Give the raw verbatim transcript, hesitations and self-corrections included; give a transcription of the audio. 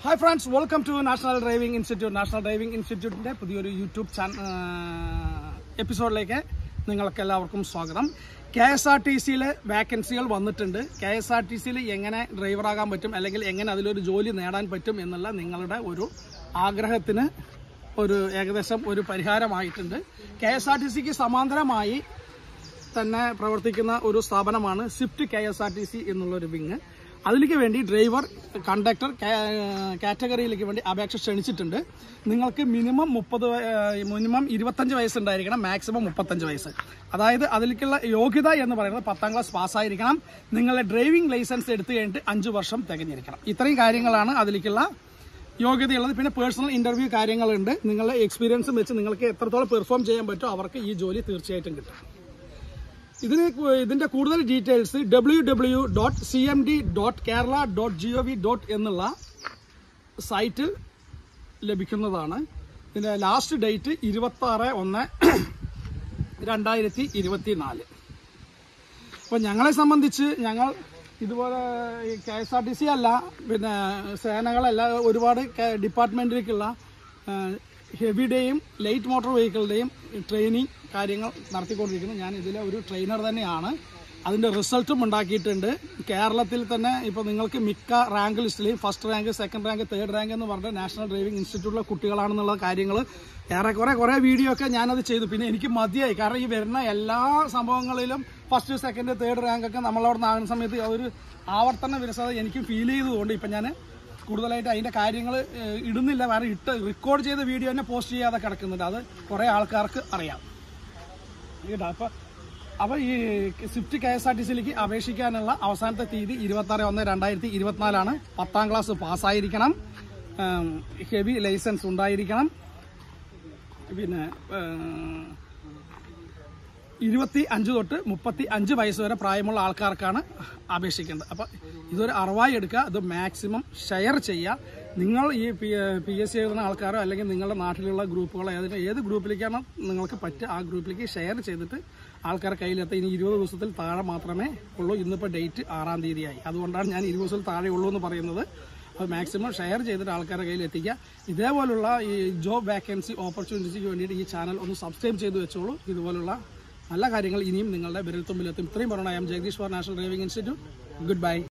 Hi friends, welcome to National Driving Institute. National Driving Institute ന്റെ പുതിയൊരു YouTube channel എപ്പിസോഡിലേക്ക് നിങ്ങൾക്ക് എല്ലാവർക്കും സ്വാഗതം. കെ എസ് ആർ ടി സിയിലെ വാക്കൻസികൾ വന്നിട്ടുണ്ട്. കെ എസ് ആർ ടി സിയിൽ എങ്ങനെ ഡ്രൈവറാകാൻ പറ്റും അല്ലെങ്കിൽ എങ്ങനെ അതിലൊരു ജോലി നേടാൻ പറ്റും എന്നുള്ള നിങ്ങളുടെ ഒരു ആഗ്രഹത്തിന് ഒരു ഏകദേശം ഒരു പരിഹാരമായിട്ടുണ്ട്. കെ എസ് ആർ ടി സിക്ക് സമാന്തരമായി തന്നെ പ്രവർത്തിക്കുന്ന ഒരു സ്ഥാപനമാണ് swift K S R T C എന്നുള്ളൊരു വിങ്. അതിലേക്ക് വേണ്ടി ഡ്രൈവർ കണ്ടക്ടർ കാറ്റഗറിയിലേക്ക് വേണ്ടി അപേക്ഷ ക്ഷണിച്ചിട്ടുണ്ട്. നിങ്ങൾക്ക് മിനിമം മുപ്പത് മിനിമം ഇരുപത്തഞ്ച് വയസ്സുണ്ടായിരിക്കണം, മാക്സിമം മുപ്പത്തഞ്ച് വയസ്സ്. അതായത് അതിലേക്കുള്ള യോഗ്യത എന്ന് പറയുന്നത് പത്താം ക്ലാസ് പാസ്സായിരിക്കണം. നിങ്ങളുടെ ഡ്രൈവിംഗ് ലൈസൻസ് എടുത്തു കഴിഞ്ഞിട്ട് അഞ്ച് വർഷം തികഞ്ഞിരിക്കണം. ഇത്രയും കാര്യങ്ങളാണ് അതിലേക്കുള്ള യോഗ്യതയുള്ളത്. പിന്നെ പേഴ്സണൽ ഇന്റർവ്യൂ കാര്യങ്ങളുണ്ട്. നിങ്ങളുടെ എക്സ്പീരിയൻസും വെച്ച് നിങ്ങൾക്ക് എത്രത്തോളം പെർഫോം ചെയ്യാൻ പറ്റുമോ അവർക്ക് ഈ ജോലി തീർച്ചയായിട്ടും കിട്ടും. ഇതിന് ഇതിന്റെ കൂടുതൽ details W W dot C M D dot Kerala dot G O V dot എന്നുള്ള സൈറ്റിൽ ലഭിക്കുന്നതാണ്. ഇതിന്റെ ലാസ്റ്റ് ഡേറ്റ് ഇരുപത്തി ആറ് ഒന്ന് രണ്ടായിരത്തി ഇരുപത്തി നാല്. അപ്പോൾ ഞങ്ങളെ സംബന്ധിച്ച് ഞങ്ങൾ ഇതുപോലെ K S R T C അല്ല, പിന്നെ സേനകളല്ല, ഒരുപാട് ഡിപ്പാർട്ട്മെന്റിലേക്കുള്ള ഹെവിയുടെയും ലൈറ്റ് മോട്ടോർ വെഹിക്കിളിന്റെയും ട്രെയിനിങ് കാര്യങ്ങൾ നടത്തിക്കൊണ്ടിരിക്കുന്നു. ഞാൻ ഇതിലെ ഒരു ട്രെയിനർ തന്നെയാണ്. അതിന്റെ റിസൾട്ടും ഉണ്ടാക്കിയിട്ടുണ്ട്. കേരളത്തിൽ തന്നെ ഇപ്പോൾ നിങ്ങൾക്ക് മിക്ക റാങ്ക് ലിസ്റ്റിലെയും first rank, second rank, third rank എന്ന് പറഞ്ഞ നാഷണൽ ഡ്രൈവിംഗ് ഇൻസ്റ്റിറ്റ്യൂട്ടിലെ കുട്ടികളാണെന്നുള്ള കാര്യങ്ങൾ ഏറെക്കുറെ കുറേ വീഡിയോ ഒക്കെ ഞാനത് ചെയ്തു. പിന്നെ എനിക്ക് മതിയായി. കാരണം ഈ വരുന്ന എല്ലാ സംഭവങ്ങളിലും ഫസ്റ്റ്, സെക്കൻഡ്, തേർഡ് റാങ്ക് ഒക്കെ നമ്മളവിടെ നിന്നാകുന്ന സമയത്ത് അതൊരു ആവർത്തന വിരസത എനിക്ക് ഫീൽ ചെയ്തതുകൊണ്ട് ഇപ്പം ഞാൻ കൂടുതലായിട്ട് അതിന്റെ കാര്യങ്ങൾ ഇടുന്നില്ല. വേറെ ഇട്ട് റെക്കോർഡ് ചെയ്ത വീഡിയോ തന്നെ പോസ്റ്റ് ചെയ്യാതെ കിടക്കുന്നുണ്ട്. അത് കുറേ ആൾക്കാർക്ക് അറിയാം. അപ്പൊ അപ്പൊ ഈ swift K S R T സിയിലേക്ക് അപേക്ഷിക്കാനുള്ള അവസാനത്തെ തീയതി ഇരുപത്തി ആറ് ഒന്ന് രണ്ടായിരത്തി ഇരുപത്തിനാലാണ്. പത്താം ക്ലാസ് പാസ്സായിരിക്കണം, ഹെവി ലൈസൻസ് ഉണ്ടായിരിക്കണം, പിന്നെ ഇരുപത്തി അഞ്ച് തൊട്ട് മുപ്പത്തി അഞ്ച് വയസ്സ് വരെ പ്രായമുള്ള ആൾക്കാർക്കാണ് അപേക്ഷിക്കേണ്ടത്. അപ്പം ഇതൊരു അറിവായി എടുക്കുക. ഇത് മാക്സിമം ഷെയർ ചെയ്യുക. നിങ്ങൾ ഈ പി പി എസ് സി എഴുതുന്ന ആൾക്കാരോ അല്ലെങ്കിൽ നിങ്ങളുടെ നാട്ടിലുള്ള ഗ്രൂപ്പുകളോ ഏതിന് ഏത് ഗ്രൂപ്പിലേക്കാണോ നിങ്ങൾക്ക് പറ്റുക ആ ഗ്രൂപ്പിലേക്ക് ഷെയർ ചെയ്തിട്ട് ആൾക്കാരുടെ കയ്യിലെത്താൻ ഇനി ഇരുപത് ദിവസത്തിൽ താഴെ മാത്രമേ ഉള്ളൂ. ഇന്നിപ്പോൾ ഡേറ്റ് ആറാം തീയതിയായി. അതുകൊണ്ടാണ് ഞാൻ ഇരുപത് ദിവസത്തിൽ താഴെ ഉള്ളൂ എന്ന് പറയുന്നത്. അത് മാക്സിമം ഷെയർ ചെയ്തിട്ട് ആൾക്കാരുടെ കയ്യിൽ എത്തിക്കുക. ഇതേപോലുള്ള ഈ ജോബ് വാക്കൻസി ഓപ്പർച്യൂണിറ്റിക്ക് വേണ്ടിയിട്ട് ഈ ചാനൽ ഒന്ന് സബ്സ്ക്രൈബ് ചെയ്ത് വെച്ചോളൂ. ഇതുപോലുള്ള നല്ല കാര്യങ്ങൾ ഇനിയും നിങ്ങളുടെ വിരൽത്തുമ്പിലെത്തും. ഇത്രയും പറഞ്ഞാൽ I am Jagadish for national driving institute. Good by.